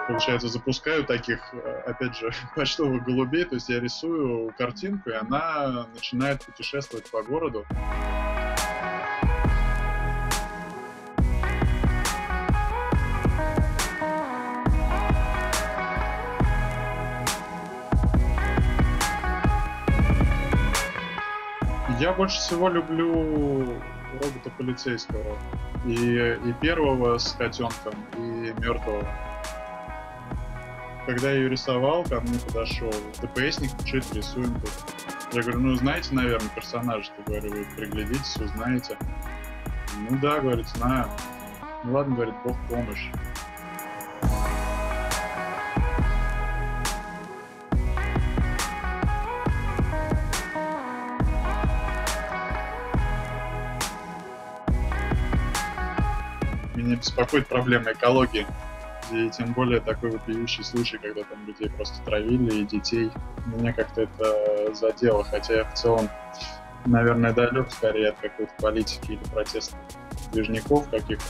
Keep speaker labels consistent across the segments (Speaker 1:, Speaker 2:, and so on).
Speaker 1: Получается, запускаю таких, опять же, почтовых голубей, то есть я рисую картинку, и она начинает путешествовать по городу. Я больше всего люблю робота полицейского. И первого с котенком, и мертвого. Когда я ее рисовал, ко мне подошел ДПСник, что это рисуем тут. Я говорю, ну знаете, наверное, персонажа-то, говорю, вы приглядитесь, узнаете. Ну да, говорит, знаю. Ну ладно, говорит, Бог в помощь. Меня беспокоит проблема экологии. И тем более такой вопиющий случай, когда там людей просто травили, и детей. Меня как-то это задело, хотя я в целом, наверное, далек скорее от какой-то политики или протестных движников каких-то.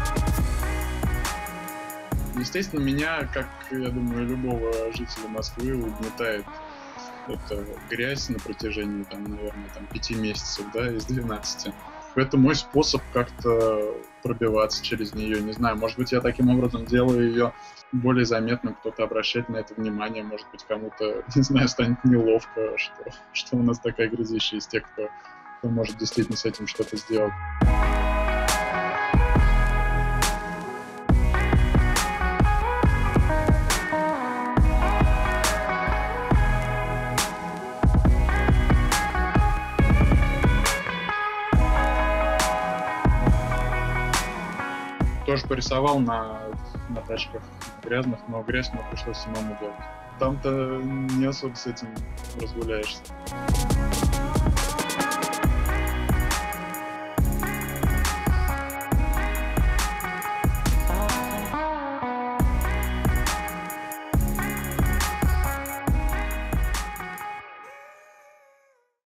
Speaker 1: Естественно, меня, как, я думаю, любого жителя Москвы, угнетает эта грязь на протяжении, там, наверное, 5 месяцев, да, из 12. Это мой способ как-то пробиваться через нее. Не знаю, может быть, я таким образом делаю ее более заметным, кто-то обращает на это внимание, может быть, кому-то, не знаю, станет неловко, что у нас такая грязища из тех, кто может действительно с этим что-то сделать. Тоже порисовал на тачках грязных, но грязь мне пришлось самому делать. Там-то не особо с этим разгуляешься.